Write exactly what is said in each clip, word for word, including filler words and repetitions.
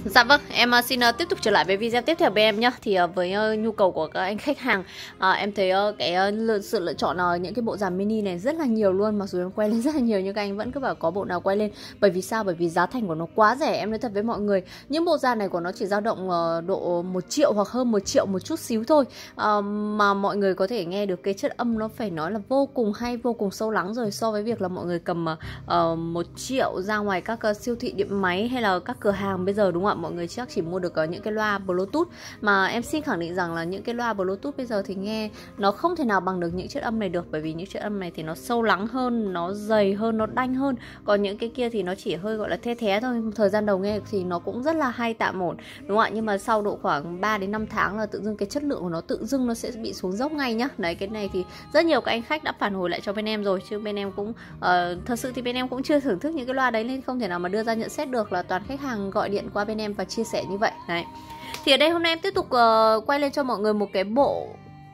Dạ vâng, em uh, xin uh, tiếp tục trở lại với video tiếp theo với em nhé. Thì uh, với uh, nhu cầu của các anh khách hàng, uh, em thấy uh, cái uh, sự lựa chọn uh, những cái bộ dàn mini này rất là nhiều luôn. Mặc dù em quay lên rất là nhiều nhưng các anh vẫn cứ bảo có bộ nào quay lên. Bởi vì sao? Bởi vì giá thành của nó quá rẻ. Em nói thật với mọi người, những bộ dàn này của nó chỉ dao động uh, độ một triệu hoặc hơn một triệu một chút xíu thôi, uh, mà mọi người có thể nghe được cái chất âm nó phải nói là vô cùng hay, vô cùng sâu lắng rồi. So với việc là mọi người cầm uh, một triệu ra ngoài các uh, siêu thị điện máy hay là các cửa hàng bây giờ, đúng không ạ? Mọi người chắc chỉ mua được uh, những cái loa Bluetooth, mà em xin khẳng định rằng là những cái loa Bluetooth bây giờ thì nghe nó không thể nào bằng được những chất âm này được. Bởi vì những chất âm này thì nó sâu lắng hơn, nó dày hơn, nó đanh hơn. Còn những cái kia thì nó chỉ hơi gọi là the thé thôi. Thời gian đầu nghe thì nó cũng rất là hay, tạm ổn, đúng không ạ? Nhưng mà sau độ khoảng ba đến năm tháng là tự dưng cái chất lượng của nó tự dưng nó sẽ bị xuống dốc ngay nhá. Đấy, cái này thì rất nhiều các anh khách đã phản hồi lại cho bên em rồi, chứ bên em cũng uh, thật sự thì bên em cũng chưa thưởng thức những cái loa đấy nên không thể nào mà đưa ra nhận xét được, là toàn khách hàng gọi điện qua bên em và chia sẻ như vậy. Đấy. Thì ở đây hôm nay em tiếp tục uh, quay lên cho mọi người một cái bộ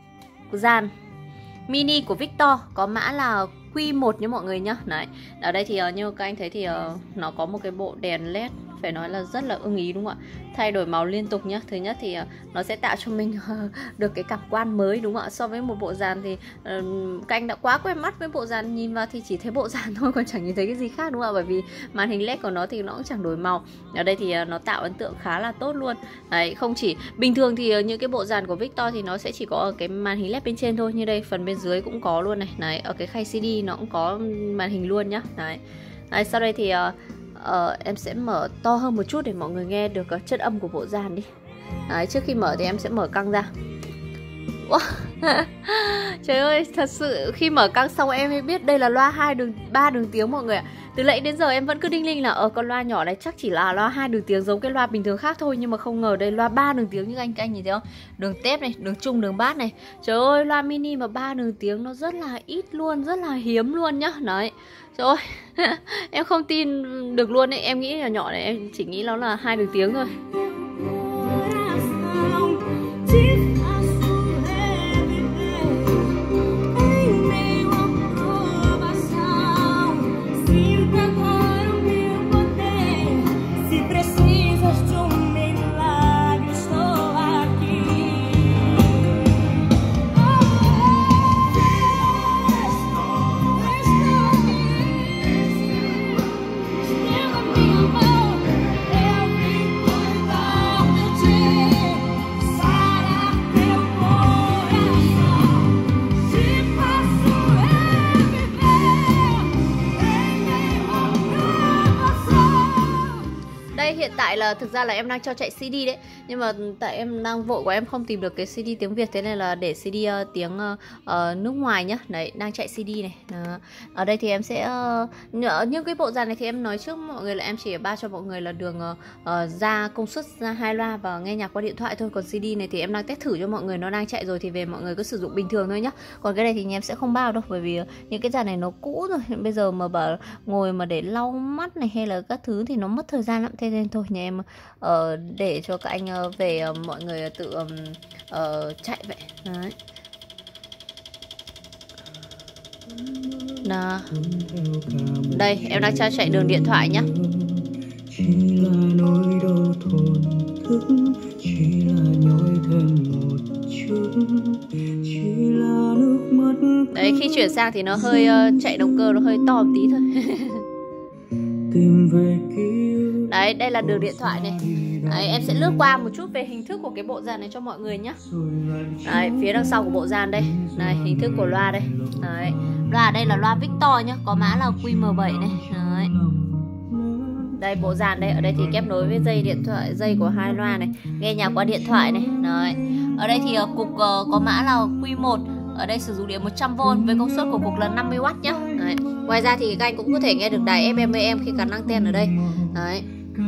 dàn mini của Victor, có mã là Q một nhé mọi người nhá. Đấy. Ở đây thì uh, như các anh thấy thì uh, nó có một cái bộ đèn led phải nói là rất là ưng ý, đúng không ạ? Thay đổi màu liên tục nhá. Thứ nhất thì uh, nó sẽ tạo cho mình uh, được cái cảm quan mới, đúng không ạ? So với một bộ dàn thì uh, các anh đã quá quen mắt với bộ dàn, nhìn vào thì chỉ thấy bộ dàn thôi, còn chẳng nhìn thấy cái gì khác, đúng không ạ? Bởi vì màn hình led của nó thì nó cũng chẳng đổi màu. Ở đây thì uh, nó tạo ấn tượng khá là tốt luôn. Đấy, không chỉ bình thường thì uh, những cái bộ dàn của Victor thì nó sẽ chỉ có ở cái màn hình led bên trên thôi, như đây phần bên dưới cũng có luôn này. Đấy, ở cái khay xê đê nó cũng có màn hình luôn nhá. Đấy. Đấy, sau đây thì uh, uh, em sẽ mở to hơn một chút để mọi người nghe được uh, chất âm của bộ dàn đi. Đấy, trước khi mở thì em sẽ mở căng ra. Wow. Trời ơi, thật sự khi mở căng xong em mới biết đây là loa hai đường ba đường tiếng mọi người ạ. Từ nãy đến giờ em vẫn cứ đinh ninh là ở con loa nhỏ này chắc chỉ là loa hai đường tiếng giống cái loa bình thường khác thôi, nhưng mà không ngờ đây loa ba đường tiếng như anh các anh nhìn thấy không? Đường tép này, đường trung, đường bát này. Trời ơi, loa mini mà ba đường tiếng nó rất là ít luôn, rất là hiếm luôn nhá. Đấy. Trời ơi. Em không tin được luôn ấy, em nghĩ là nhỏ này em chỉ nghĩ nó là hai đường tiếng thôi. Hiện tại là thực ra là em đang cho chạy xê đê đấy, nhưng mà tại em đang vội của em không tìm được cái xê đê tiếng Việt, thế nên là để xê đê uh, tiếng uh, uh, nước ngoài nhá. Đấy, đang chạy xê đê này. Đó. Ở đây thì em sẽ uh, những cái bộ dàn này thì em nói trước mọi người là em chỉ bao cho mọi người là đường uh, uh, ra công suất ra hai loa và nghe nhạc qua điện thoại thôi. Còn xê đê này thì em đang test thử cho mọi người, nó đang chạy rồi thì về mọi người cứ sử dụng bình thường thôi nhá. Còn cái này thì em sẽ không bao đâu, bởi vì những cái dàn này nó cũ rồi, bây giờ mà bảo ngồi mà để lau mắt này hay là các thứ thì nó mất thời gian lắm, thế nên thôi nhà em uh, để cho các anh uh, về uh, mọi người tự um, uh, chạy vậy. Đấy. Nào. Đây em đang cho chạy đường điện thoại nhá. Chỉ là nỗi đau thổn thức, chỉ là nhói thêm một chút, chỉ là nước mắt. Đấy, khi chuyển sang thì nó hơi uh, chạy động cơ nó hơi to một tí thôi. Tìm về ký ức. Đấy, đây là đường điện thoại này. Đấy, em sẽ lướt qua một chút về hình thức của cái bộ dàn này cho mọi người nhé. Đấy, phía đằng sau của bộ dàn đây. Này, hình thức của loa đây. Đấy, loa đây là loa Victor nhá, có mã là Q M bảy này. Đấy. Đây bộ dàn đây, ở đây thì kết nối với dây điện thoại, dây của hai loa này, nghe nhạc qua điện thoại này. Đấy. Ở đây thì uh, cục uh, có mã là Q một. Ở đây sử dụng điện một trăm vôn với công suất của cục là năm mươi oát nhá. Đấy. Ngoài ra thì các anh cũng có thể nghe được đài F M A M khi gắn anten ở đây. Đấy.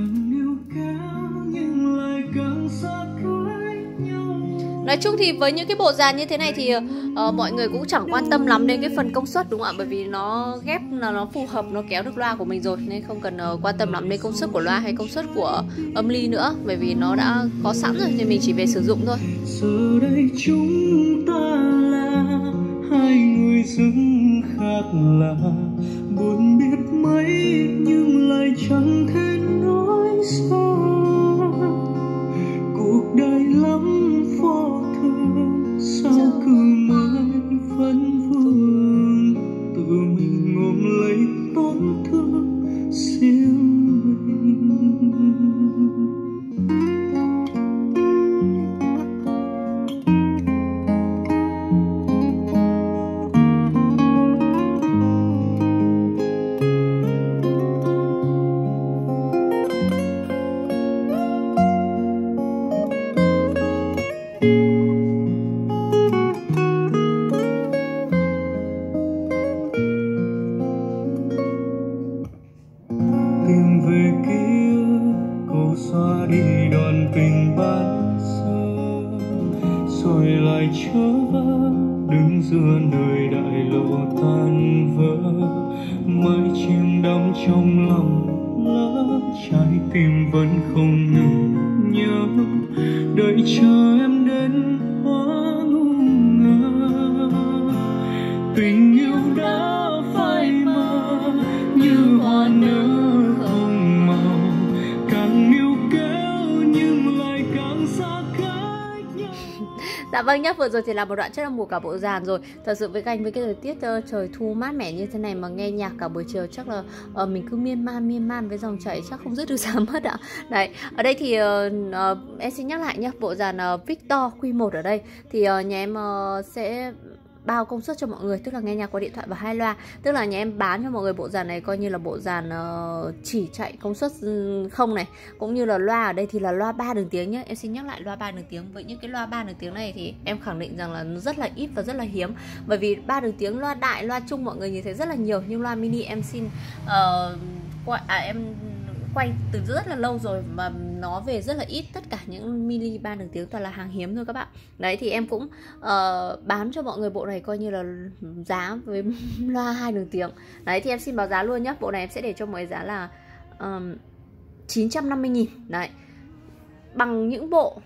Nói chung thì với những cái bộ dàn như thế này thì uh, mọi người cũng chẳng quan tâm lắm đến cái phần công suất, đúng không ạ? Bởi vì nó ghép là nó phù hợp, nó kéo được loa của mình rồi, nên không cần uh, quan tâm lắm đến công suất của loa hay công suất của âm ly nữa, bởi vì nó đã có sẵn rồi thì mình chỉ về sử dụng thôi. Giờ đây chúng ta là hai người dưng khác lạ, buồn biết mấy nhưng lại chẳng thể nói sao. xóa đi đoạn tình ban sơ, rồi lại trở vỡ đứng giữa nơi đại lộ tan vỡ, mãi chìm đắm trong lòng lỡ, trái tim vẫn không ngừng nhớ, đợi chờ em đến hóa ngu ngơ. Tình yêu đã phai mờ như hoa nở không màu, càng níu kéo nhưng lại càng xa cách nhau. Dạ vâng nhá, vừa rồi thì là một đoạn rất là mùa cả bộ dàn rồi. Thật sự với Anh với cái thời tiết uh, trời thu mát mẻ như thế này mà nghe nhạc cả buổi chiều chắc là uh, mình cứ miên man miên man với dòng chảy chắc không dứt được ra mất ạ. Đấy, ở đây thì uh, uh, em xin nhắc lại nhá, bộ dàn uh, Victor Q một ở đây thì uh, nhà em uh, sẽ bao công suất cho mọi người, tức là nghe nhạc qua điện thoại và hai loa. Tức là nhà em bán cho mọi người bộ dàn này coi như là bộ dàn uh, chỉ chạy công suất không này, cũng như là loa ở đây thì là loa ba đường tiếng nhé. Em xin nhắc lại loa ba đường tiếng. Với những cái loa ba đường tiếng này thì em khẳng định rằng là rất là ít và rất là hiếm, bởi vì ba đường tiếng loa đại, loa chung mọi người nhìn thấy rất là nhiều, nhưng loa mini em xin uh, qua, à, em quay từ rất là lâu rồi mà nó về rất là ít, tất cả những mini ba đường tiếng toàn là hàng hiếm thôi các bạn. Đấy thì em cũng uh, bán cho mọi người bộ này coi như là giá với loa hai đường tiếng. Đấy thì em xin báo giá luôn nhé, bộ này em sẽ để cho mọi người giá là um, chín trăm năm mươi nghìn. Đấy, bằng những bộ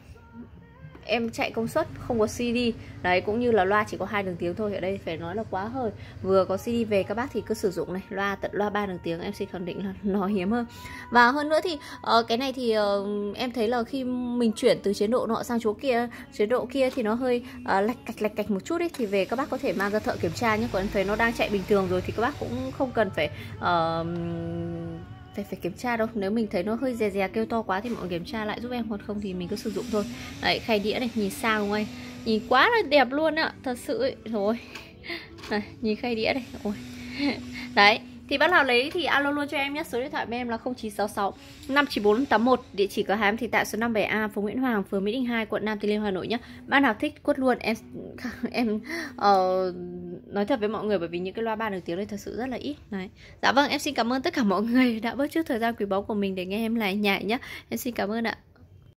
em chạy công suất không có xê đê. Đấy, cũng như là loa chỉ có hai đường tiếng thôi. Ở đây phải nói là quá hời. Vừa có xê đê về các bác thì cứ sử dụng này, loa tận loa ba đường tiếng em xin khẳng định là nó hiếm hơn. Và hơn nữa thì uh, cái này thì uh, em thấy là khi mình chuyển từ chế độ nọ sang chỗ kia, chế độ kia thì nó hơi uh, lạch cạch lạch cạch một chút ấy, thì về các bác có thể mang ra thợ kiểm tra nhé. Còn em thấy nó đang chạy bình thường rồi thì các bác cũng không cần phải uh, phải phải kiểm tra đâu. Nếu mình thấy nó hơi dè dè kêu to quá thì mọi người kiểm tra lại giúp em, còn không thì mình cứ sử dụng thôi. Đấy, khay đĩa này nhìn sao không anh, nhìn quá là đẹp luôn ạ, thật sự ấy. Rồi này, nhìn khay đĩa này. Ôi. Đấy thì bác nào lấy thì alo luôn cho em nhé. Số điện thoại của em là không chín sáu sáu năm chín bốn tám một. Địa chỉ cửa hàng thì tại số năm mươi bảy A, phố Nguyễn Hoàng, phường Mỹ Đình hai, quận Nam Từ Liêm, Hà Nội nhé. Bác nào thích quất luôn. Em em uh, nói thật với mọi người, bởi vì những cái loa ba đường tiếng này thật sự rất là ít. Đấy. Dạ vâng, em xin cảm ơn tất cả mọi người đã bớt chút thời gian quý báu của mình để nghe em lại nhại nhé. Em xin cảm ơn ạ.